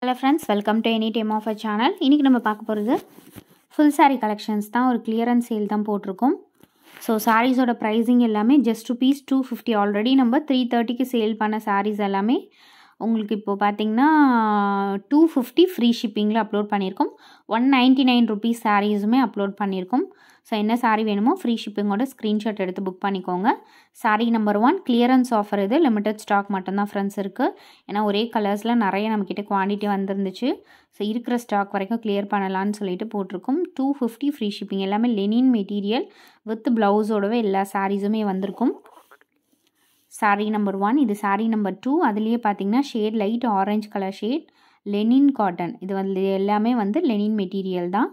Hello friends, welcome to any time of our channel. இன்னைக்கு நம்ம பார்க்க போறது full saree collections தான். ஒரு clearance sale தான் போட்டுருக்கோம். So sarees ஓட pricing எல்லாமே just rupees 250. already நம்ம 330 க்கு சேல் பண்ண sarees எல்லாமே உங்களுக்கு இப்போ பாத்தீங்கன்னா 250 free shippingல அப்லோட் பண்ணிருக்கோம். 199 rupees sareesமே அப்லோட் பண்ணிருக்கோம். So என்ன saree வேணுமோ free shipping ஓட screenshot எடுத்து book பண்ணிக்கோங்க. saree number 1 clearance offer இது limited stock மட்டும் தான் friends இருக்கு. ஏனா ஒரே கலர்ஸ்ல நிறைய நமக்கிட்ட குவாண்டிட்டி வந்திருந்துச்சு. So இருக்கிற ஸ்டாக் வரைக்கும் கிளியர் பண்ணலாம்னு சொல்லிட்டு போட்டுருக்கோம். 250 free shipping எல்லாமே linen material with blouse ஓடவே எல்லா sareesமே வந்திருக்கும். saree number 1 இது saree number 2 அதுலயே பாத்தீங்கன்னா shade light orange color shade linen cotton இது வந்து எல்லாமே வந்து linen material தான்.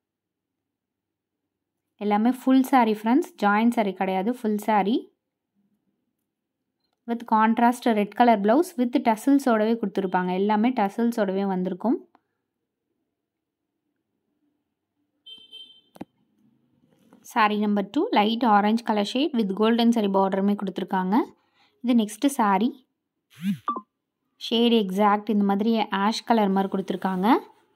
எல்லாமே full saree friends, joint saree கிடையாது, full saree with contrast red color blouse with tassels ஓடவே கொடுத்திருப்பாங்க. எல்லாமே tassels ஓடவே வந்திருக்கும். saree number 2 light orange color shade with golden saree borderமே கொடுத்திருக்காங்க. இது next saree shade exact இந்த மாதிரி ash color மாதிரி கொடுத்திருக்காங்க.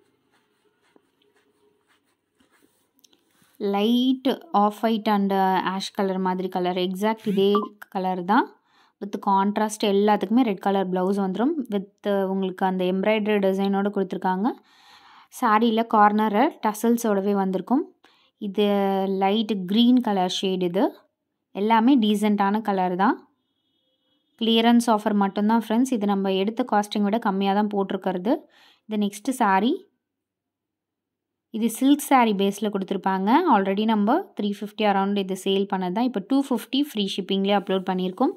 light off white and ash color மாதிரி color exact இதே color தான். with contrast எல்லாத்துக்குமே red color blouse வந்துரும். with உங்களுக்கு அந்த embroidery design ஓட கொடுத்திருக்காங்க. சாரியில கார்னர் tassels ஓடவே வந்திருக்கும். இது light green color shade இது. எல்லாமே டீசன்ட்டான கலர் தான். clearance offer மட்டும் தான் friends. இது நம்ம எடுத்த காஸ்டிங் விட கம்மியா தான் போட்டுருக்கிறது. இது next saree. இது silk saree பேஸ்ல கொடுத்திருப்பாங்க. ஆல்ரெடி நம்ம 350 அரவுண்ட் இது சேல் பண்ணதா. இப்போ 250 ஃப்ரீ ஷிப்பிங்லயே அப்லோட் பண்ணிருக்கோம்.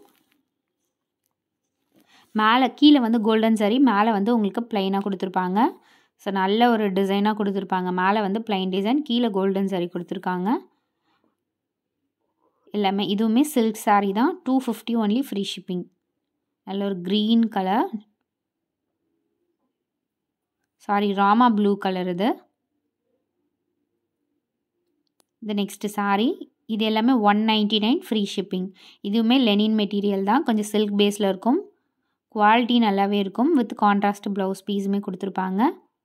மேலே கீழே வந்து கோல்டன் saree, மேலே வந்து உங்களுக்கு பிளைனா கொடுத்திருப்பாங்க. ஸோ நல்ல ஒரு டிசைனாக கொடுத்திருப்பாங்க. மேலே வந்து பிளைன் டிசைன், கீழே கோல்டன் saree கொடுத்திருக்காங்க. எல்லாமே இதுவுமே silk saree தான். 250 only ஃப்ரீ ஷிப்பிங். நல்ல ஒரு green colour, sari Rama blue colour இது. இது நெக்ஸ்ட் saree. இது எல்லாமே 199 ஃப்ரீ ஷிப்பிங். இதுவுமே லெனின் மெட்டீரியல் தான். கொஞ்சம் சில்க் பேஸில் இருக்கும். குவாலிட்டி நல்லாவே இருக்கும். வித் கான்ட்ராஸ்ட் ப்ளவுஸ் பீஸுமே கொடுத்துருப்பாங்க.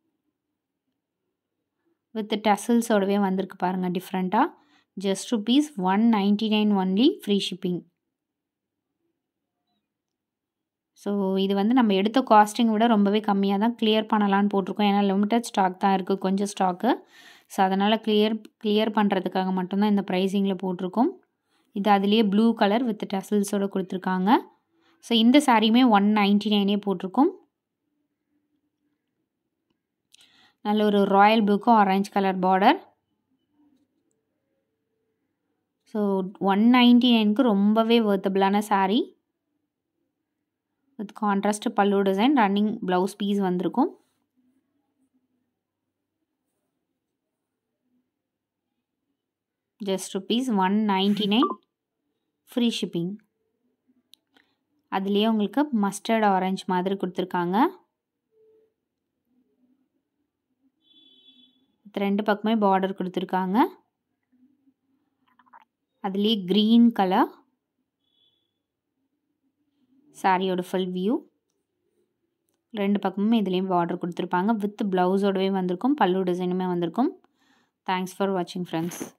வித் டசல்ஸோடவே வந்திருக்கு பாருங்கள் டிஃப்ரெண்ட்டாக. Just rupees 199 only free shipping. So இது வந்து நம்ம எடுத்த காஸ்டிங் விட ரொம்பவே கம்மியாக தான் கிளியர் பண்ணலான்னு போட்டிருக்கோம். ஏன்னா லிமிட்டட் ஸ்டாக் தான் இருக்குது, கொஞ்சம் ஸ்டாக்கு. ஸோ அதனால் கிளியர் பண்ணுறதுக்காக மட்டும்தான் இந்த ப்ரைஸிங்கில் போட்டிருக்கோம். இது அதுலேயே ப்ளூ கலர் வித் டசல்ஸோடு கொடுத்துருக்காங்க. ஸோ இந்த சாரியுமே 199 போட்டிருக்கோம். நல்ல ஒரு ராயல் ப்ளூக்கும் ஆரஞ்சு கலர் பார்டர். ஸோ 199க்கு ரொம்பவே வர்த்தபிளான sari. With contrast pallu design, running blouse piece வந்திருக்கும். Just rupees 199 free shipping. அதுலேயே உங்களுக்கு மஸ்டர்ட் ஆரஞ்சு மாதிரி கொடுத்துருக்காங்க. ரெண்டு பக்கமே பார்டர் கொடுத்துருக்காங்க. அதுலேயே க்ரீன் கலர் சாரியோட ஃபுல் வியூ. ரெண்டு பக்கமும் இதுலேயும் பார்டர் கொடுத்துருப்பாங்க. வித் ப்ளவுஸோடவே வந்திருக்கும். பல்லு டிசைனுமே வந்திருக்கும். தேங்க்ஸ் ஃபார் வாட்சிங் ஃப்ரெண்ட்ஸ்.